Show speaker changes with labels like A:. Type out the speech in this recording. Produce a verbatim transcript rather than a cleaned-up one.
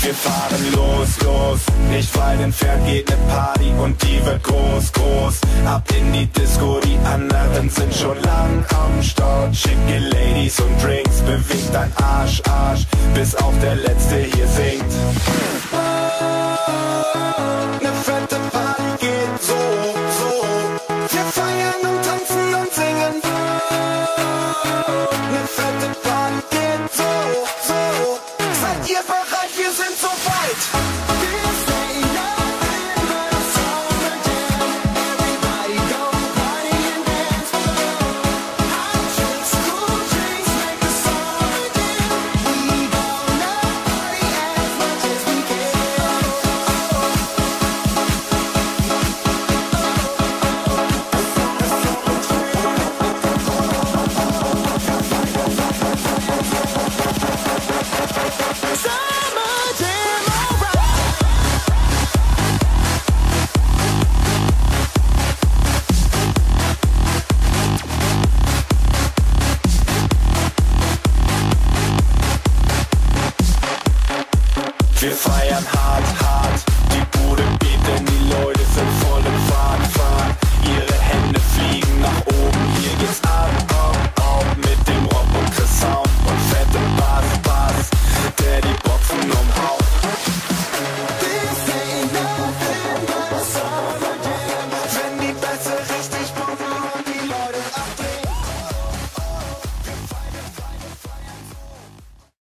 A: Wir fahren los, los, nicht weit entfernt geht ne Party und die wird groß, groß. Ab in die Disco, die anderen sind schon lang am Start. Schicke Ladies und Drinks, bewegt dein Arsch, Arsch, bis auch der Letzte hier singt. Ne fette Party geht so, so. Wir feiern und tanzen und singen. Ne fette Party geht so, so. Seid ihr bereit? Wir sind so weit. Wir feiern hart, hart, die Bude beat, denn die Leute sind voll im Fahrt, Fahrt.